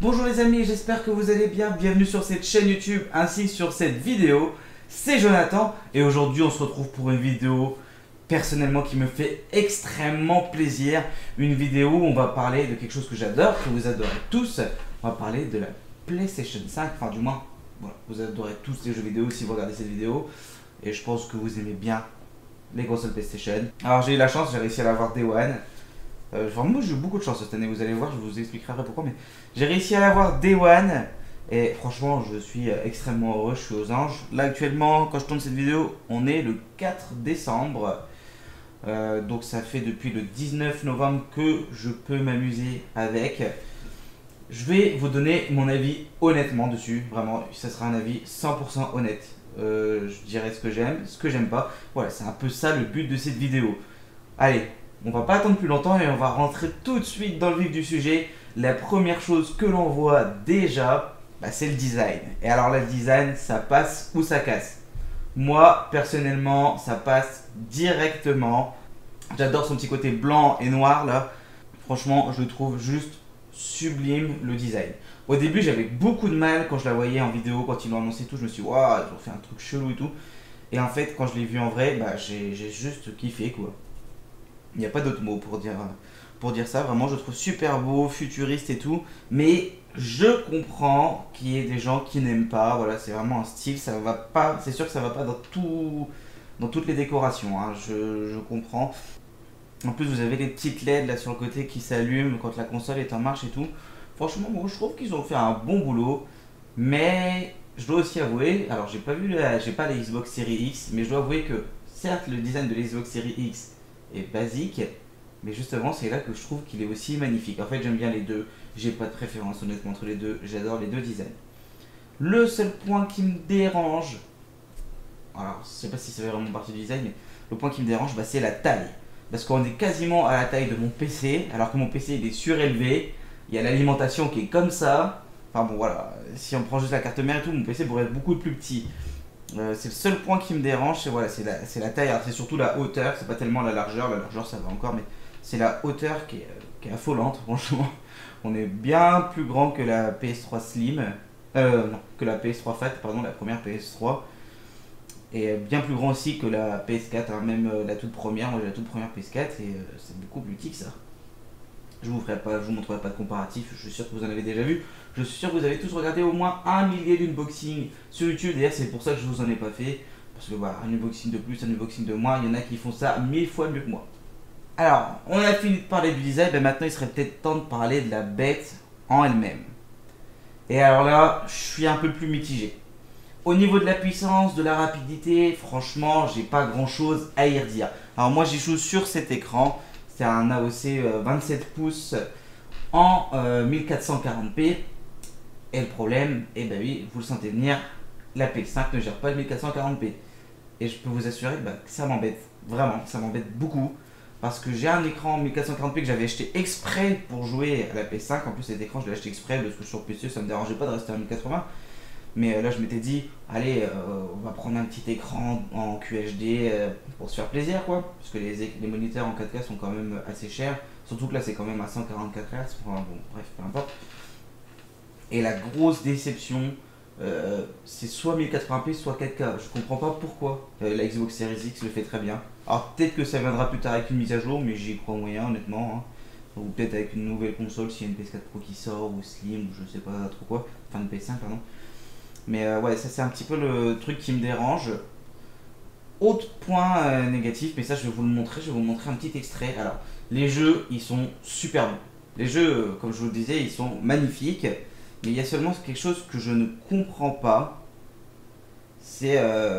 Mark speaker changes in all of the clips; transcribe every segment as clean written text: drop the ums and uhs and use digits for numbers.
Speaker 1: Bonjour les amis, j'espère que vous allez bien. Bienvenue sur cette chaîne YouTube ainsi que sur cette vidéo. C'est Jonathan et aujourd'hui on se retrouve pour une vidéo personnellement qui me fait extrêmement plaisir. Une vidéo où on va parler de quelque chose que j'adore, que vous adorez tous. On va parler de la PlayStation 5, enfin du moins, voilà, vous adorez tous les jeux vidéo si vous regardez cette vidéo. Et je pense que vous aimez bien les consoles PlayStation. Alors j'ai eu la chance, j'ai réussi à l'avoir Day One. Vraiment j'ai eu beaucoup de chance cette année, vous allez voir, je vous expliquerai après pourquoi, mais j'ai réussi à l'avoir Day One et franchement je suis extrêmement heureux, je suis aux anges. Là actuellement quand je tourne cette vidéo on est le 4 décembre, donc ça fait depuis le 19 novembre que je peux m'amuser avec. Je vais vous donner mon avis honnêtement dessus, vraiment ça sera un avis 100% honnête. Je dirai ce que j'aime, ce que j'aime pas, voilà c'est un peu ça le but de cette vidéo. Allez, on va pas attendre plus longtemps et on va rentrer tout de suite dans le vif du sujet. La première chose que l'on voit déjà, c'est le design. Et alors le design, ça passe ou ça casse. Moi, personnellement, ça passe directement. J'adore son petit côté blanc et noir là. Franchement, je le trouve juste sublime le design. Au début, j'avais beaucoup de mal quand je la voyais en vidéo, quand ils l'ont annoncé tout. Je me suis dit, waouh, ils ont fait un truc chelou et tout. Et en fait, quand je l'ai vu en vrai, j'ai juste kiffé quoi. Il n'y a pas d'autre mot pour dire ça. Vraiment, je le trouve super beau, futuriste et tout. Mais je comprends qu'il y ait des gens qui n'aiment pas. Voilà, c'est vraiment un style. Ça va pas. C'est sûr que ça va pas dans toutes les décorations. Hein, je comprends. En plus, vous avez les petites LED là sur le côté qui s'allument quand la console est en marche et tout. Franchement, moi, je trouve qu'ils ont fait un bon boulot. Mais je dois aussi avouer, alors j'ai pas la Xbox Series X, mais je dois avouer que certes le design de la Xbox Series X est basique, mais justement c'est là que je trouve qu'il est aussi magnifique. En fait j'aime bien les deux, j'ai pas de préférence honnêtement entre les deux, j'adore les deux designs. Le seul point qui me dérange, alors je sais pas si ça fait vraiment partie du design, mais le point qui me dérange c'est la taille. Parce qu'on est quasiment à la taille de mon PC, alors que mon PC il est surélevé, il y a l'alimentation qui est comme ça. Enfin bon voilà, si on prend juste la carte mère et tout, mon PC pourrait être beaucoup plus petit. C'est le seul point qui me dérange, c'est la taille, c'est surtout la hauteur, c'est pas tellement la largeur ça va encore, mais c'est la hauteur qui est affolante franchement. On est bien plus grand que la PS3 Slim, non, que la PS3 Fat, pardon, la première PS3, et bien plus grand aussi que la PS4, hein, même la toute première, moi j'ai la toute première PS4 et c'est beaucoup plus petit que ça. Je vous montrerai pas de comparatif, je suis sûr que vous en avez déjà vu. Je suis sûr que vous avez tous regardé au moins un millier d'unboxings sur YouTube. D'ailleurs, c'est pour ça que je vous en ai pas fait. Parce que voilà, un unboxing de plus, un unboxing de moins, il y en a qui font ça 1000 fois mieux que moi. Alors, on a fini de parler du design, maintenant il serait peut-être temps de parler de la bête en elle-même. Et alors là, je suis un peu plus mitigé. Au niveau de la puissance, de la rapidité, franchement, j'ai pas grand chose à y redire. Alors moi, j'y joue sur cet écran. C'est un AOC 27 pouces en 1440p. Et le problème, oui, vous le sentez venir, la PS5 ne gère pas le 1440p. Et je peux vous assurer que ça m'embête. Vraiment, ça m'embête beaucoup. Parce que j'ai un écran 1440p que j'avais acheté exprès pour jouer à la PS5. En plus cet écran je l'ai acheté exprès parce que sur PC ça me dérangeait pas de rester à 1080. Mais là je m'étais dit, allez, on va prendre un petit écran en QHD pour se faire plaisir quoi. Parce que les moniteurs en 4K sont quand même assez chers. Surtout que là c'est quand même à 144 Hz. Enfin, bon, bref, peu importe. Et la grosse déception, c'est soit 1080p, soit 4K. Je comprends pas pourquoi. La Xbox Series X le fait très bien. Alors peut-être que ça viendra plus tard avec une mise à jour, mais j'y crois moyen honnêtement. Hein. Ou peut-être avec une nouvelle console, s'il y a une PS4 Pro qui sort, ou Slim, ou je sais pas trop quoi. Enfin une PS5 pardon. Mais ouais, ça c'est un petit peu le truc qui me dérange. Autre point négatif, mais ça je vais vous le montrer, je vais vous montrer un petit extrait. Alors, les jeux, ils sont super bons. Les jeux, comme je vous le disais, ils sont magnifiques. Mais il y a seulement quelque chose que je ne comprends pas. C'est...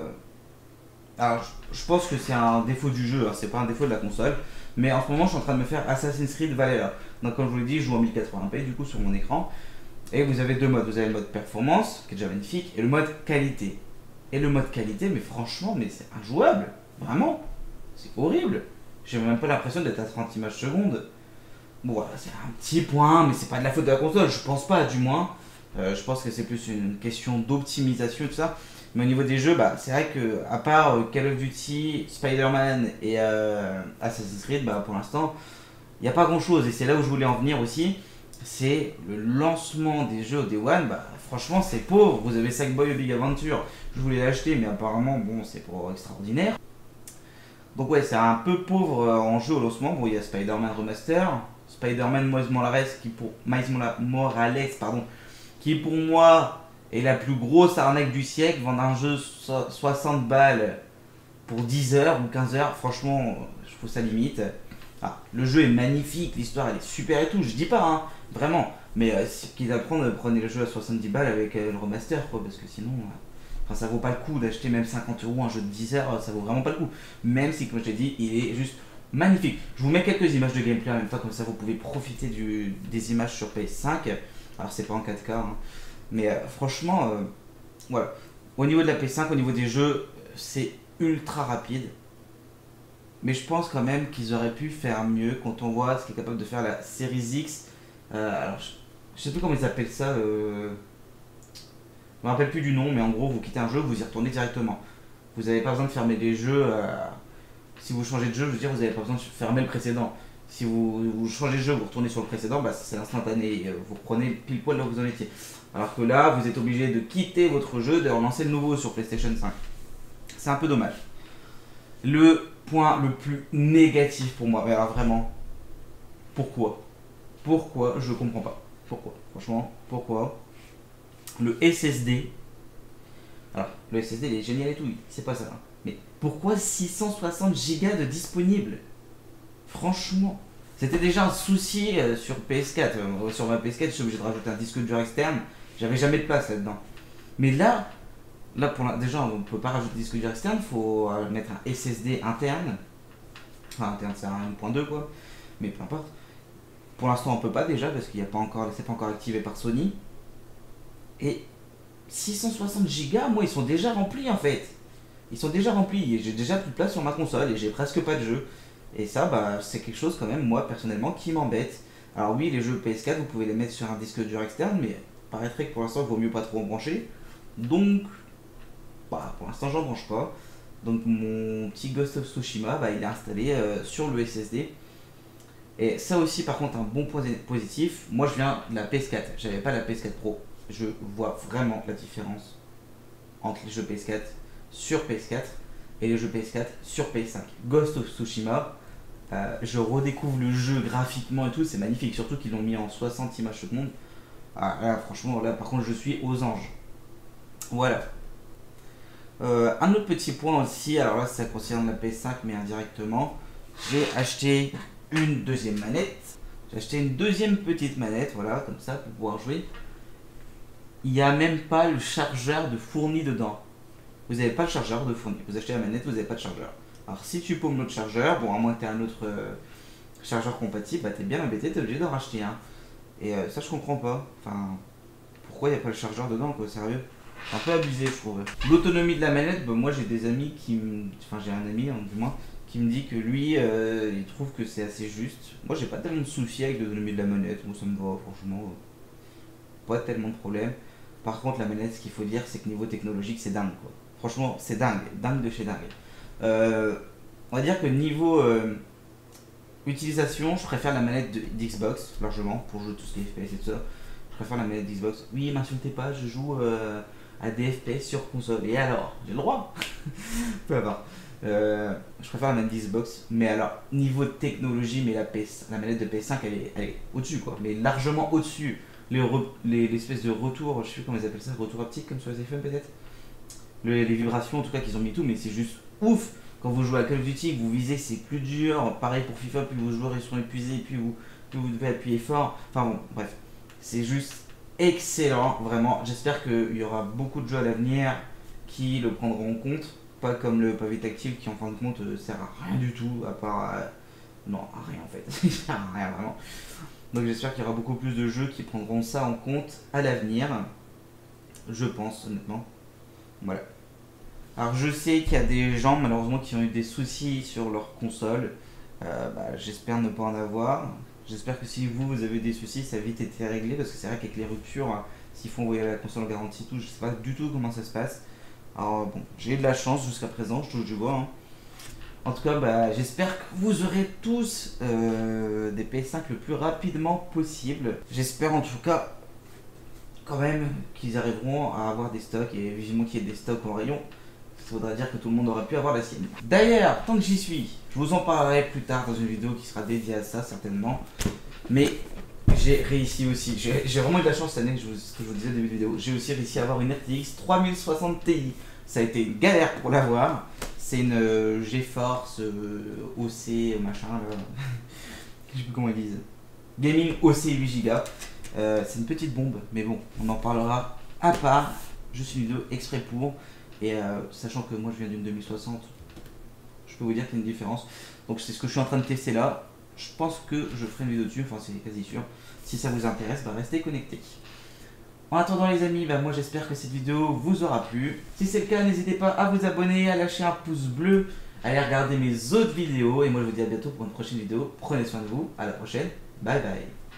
Speaker 1: Alors, je pense que c'est un défaut du jeu, hein, c'est pas un défaut de la console. Mais en ce moment, je suis en train de me faire Assassin's Creed Valhalla. Donc, comme je vous l'ai dit, je joue en 1080p du coup sur mon écran. Et vous avez deux modes. Vous avez le mode performance, qui est déjà magnifique, et le mode qualité. Et le mode qualité, mais franchement, mais c'est injouable. Vraiment. C'est horrible. J'ai même pas l'impression d'être à 30 images secondes. Bon voilà, c'est un petit point, mais c'est pas de la faute de la console, je pense pas du moins. Je pense que c'est plus une question d'optimisation et tout ça. Mais au niveau des jeux, c'est vrai que à part Call of Duty, Spider-Man et Assassin's Creed, pour l'instant, il n'y a pas grand chose. Et c'est là où je voulais en venir aussi. c'est le lancement des jeux au Day One. Bah, franchement, c'est pauvre. Vous avez Sackboy Big Adventure, je voulais l'acheter, mais apparemment, bon, c'est pas extraordinaire. Donc, ouais, c'est un peu pauvre en jeu au lancement. Bon, il y a Spider-Man Remaster, Spider-Man Miles Morales, pardon, qui pour moi est la plus grosse arnaque du siècle. Vendre un jeu 60 balles pour 10 heures ou 15 heures, franchement, je trouve ça limite. Ah, le jeu est magnifique, l'histoire elle est super et tout, je dis pas, hein, vraiment. Mais quitte à prendre, prenez le jeu à 70 balles avec le remaster, quoi, parce que sinon, ça vaut pas le coup d'acheter même 50 euros un jeu de 10 heures, ça vaut vraiment pas le coup. Même si, comme je l'ai dit, il est juste magnifique. Je vous mets quelques images de gameplay en même temps, comme ça vous pouvez profiter des images sur PS5. Alors, c'est pas en 4K, hein, mais franchement, voilà. Au niveau de la PS5, au niveau des jeux, c'est ultra rapide. Mais je pense quand même qu'ils auraient pu faire mieux quand on voit ce qu'est capable de faire la Series X. Alors, je sais plus comment ils appellent ça. Je me rappelle plus du nom, mais en gros, vous quittez un jeu, vous y retournez directement. Vous n'avez pas besoin de fermer les jeux. Si vous changez de jeu, je veux dire, vous n'avez pas besoin de fermer le précédent. Si vous changez de jeu, vous retournez sur le précédent, bah, c'est instantané. Vous reprenez pile poil là où vous en étiez. Alors que là, vous êtes obligé de quitter votre jeu, de relancer le nouveau sur PlayStation 5. C'est un peu dommage. Le point le plus négatif pour moi, mais alors vraiment, pourquoi je comprends pas. Pourquoi? Franchement, pourquoi? Le SSD. Alors, le SSD il est génial et tout, c'est pas ça. Hein. Mais pourquoi 660 Go de disponible? Franchement. C'était déjà un souci sur PS4. Sur ma PS4, je suis obligé de rajouter un disque dur externe. J'avais jamais de place là-dedans. Mais là, déjà, on ne peut pas rajouter de disque dur externe, il faut mettre un SSD interne. Enfin, interne, c'est un 1.2 quoi. Mais peu importe. Pour l'instant, on peut pas déjà parce qu'il n'y a pas encore, c'est pas encore activé par Sony. Et 660 Go, moi, ils sont déjà remplis en fait. Ils sont déjà remplis. Et j'ai déjà plus de place sur ma console et j'ai presque pas de jeu. Et ça, bah, c'est quelque chose quand même, moi, personnellement, qui m'embête. Alors oui, les jeux PS4, vous pouvez les mettre sur un disque dur externe, mais paraîtrait que pour l'instant, il vaut mieux pas trop en brancher. Donc, bah, pour l'instant, j'en branche pas. Donc mon petit Ghost of Tsushima, bah, il est installé sur le SSD. Et ça aussi, par contre, un bon point positif. Moi, je viens de la PS4. J'avais pas la PS4 Pro. Je vois vraiment la différence entre les jeux PS4 sur PS4 et les jeux PS4 sur PS5. Ghost of Tsushima, je redécouvre le jeu graphiquement et tout, c'est magnifique. Surtout qu'ils l'ont mis en 60 images secondes. Ah, là, franchement, là, par contre, je suis aux anges. Voilà. Un autre petit point aussi, alors là, ça concerne la PS5, mais indirectement. J'ai acheté une deuxième manette. J'ai acheté une deuxième petite manette, voilà, comme ça, pour pouvoir jouer. Il n'y a même pas le chargeur de fourni dedans. Vous n'avez pas le chargeur de fourni. Vous achetez la manette, vous n'avez pas de chargeur. Alors si tu paumes l'autre chargeur, bon, à moins que tu aies un autre chargeur compatible, bah t'es bien embêté, t'es obligé d'en racheter un. Et ça, je comprends pas. Enfin, pourquoi il n'y a pas le chargeur dedans, quoi, sérieux? Un peu abusé, je trouve. L'autonomie de la manette, bah, moi j'ai des amis qui me. Enfin, j'ai un ami, hein, du moins, qui me dit que lui, il trouve que c'est assez juste. Moi, j'ai pas tellement de soucis avec l'autonomie de la manette. Moi, ça me va, franchement. Pas tellement de problème. Par contre, la manette, ce qu'il faut dire, c'est que niveau technologique, c'est dingue, quoi. Franchement, c'est dingue. Dingue de chez dingue. On va dire que niveau utilisation, je préfère la manette d'Xbox, largement, pour jouer tout ce qui est FPS et tout ça. Je préfère la manette d'Xbox. Oui, m'insultez pas, je joue à des FPS sur console. Et alors? J'ai le droit. Peu importe. Je préfère la manette d'Xbox, mais alors niveau de technologie, mais la manette de PS5 elle est au-dessus quoi, mais largement au-dessus. L'espèce de retour, je sais plus comment ils appellent ça, retour optique comme sur les iPhones peut-être. Les vibrations en tout cas qu'ils ont mis tout, mais c'est juste ouf. Quand vous jouez à Call of Duty, que vous visez, c'est plus dur. Pareil pour FIFA, plus vos joueurs ils sont épuisés, plus vous devez appuyer fort. Enfin bon, bref, c'est juste excellent, vraiment. J'espère qu'il y aura beaucoup de jeux à l'avenir qui le prendront en compte. Pas comme le pavé tactile qui en fin de compte sert à rien du tout, à part... non, à rien en fait, il sert à rien vraiment. Donc j'espère qu'il y aura beaucoup plus de jeux qui prendront ça en compte à l'avenir. Je pense honnêtement. Voilà. Alors je sais qu'il y a des gens malheureusement qui ont eu des soucis sur leur console. J'espère ne pas en avoir. J'espère que si vous avez des soucis, ça a vite été réglé. Parce que c'est vrai qu'avec les ruptures, s'il faut envoyer la console en garantie tout, je sais pas du tout comment ça se passe. Alors bon, j'ai eu de la chance jusqu'à présent, je touche du bois. Hein. En tout cas, bah, j'espère que vous aurez tous des PS5 le plus rapidement possible. J'espère en tout cas quand même qu'ils arriveront à avoir des stocks et vivement qu'il y ait des stocks en rayon. Ça voudrait dire que tout le monde aura pu avoir la sienne. D'ailleurs, tant que j'y suis, je vous en parlerai plus tard dans une vidéo qui sera dédiée à ça certainement. Mais j'ai réussi aussi, j'ai vraiment eu de la chance cette année, ce que je vous disais au début de vidéo. J'ai aussi réussi à avoir une RTX 3060 Ti. Ça a été une galère pour l'avoir. C'est une GeForce OC machin là. Je sais plus comment ils disent. Gaming OC 8 Go. C'est une petite bombe, mais bon, on en parlera à part. Juste une vidéo exprès pour. Et sachant que moi je viens d'une 2060, je peux vous dire qu'il y a une différence. Donc c'est ce que je suis en train de tester là. Je pense que je ferai une vidéo dessus, enfin c'est quasi sûr. Si ça vous intéresse, bah restez connectés. En attendant les amis, bah moi j'espère que cette vidéo vous aura plu. Si c'est le cas, n'hésitez pas à vous abonner, à lâcher un pouce bleu, à aller regarder mes autres vidéos. Et moi je vous dis à bientôt pour une prochaine vidéo. Prenez soin de vous, à la prochaine, bye bye.